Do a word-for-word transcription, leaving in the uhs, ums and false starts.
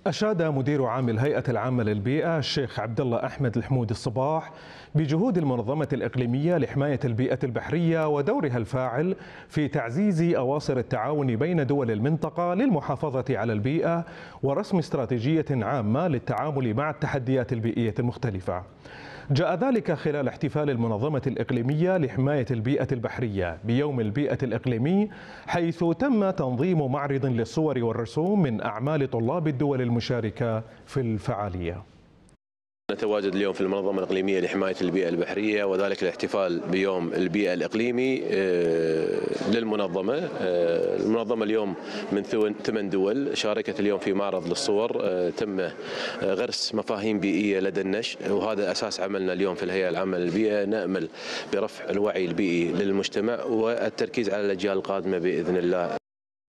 أشاد مدير عام الهيئة العامة للبيئة الشيخ عبد الله أحمد الحمود الصباح بجهود المنظمة الإقليمية لحماية البيئة البحرية ودورها الفاعل في تعزيز أواصر التعاون بين دول المنطقة للمحافظة على البيئة ورسم استراتيجية عامة للتعامل مع التحديات البيئية المختلفة. جاء ذلك خلال احتفال المنظمة الإقليمية لحماية البيئة البحرية بيوم البيئة الإقليمي، حيث تم تنظيم معرض للصور والرسوم من أعمال طلاب الدول المشاركة في الفعالية. نتواجد اليوم في المنظمة الإقليمية لحماية البيئة البحرية، وذلك الاحتفال بيوم البيئة الإقليمي للمنظمة. المنظمة اليوم من ثمان دول شاركت اليوم في معرض للصور، تم غرس مفاهيم بيئية لدى النشء، وهذا أساس عملنا اليوم في الهيئة العامة للبيئة. نأمل برفع الوعي البيئي للمجتمع والتركيز على الأجيال القادمة بإذن الله.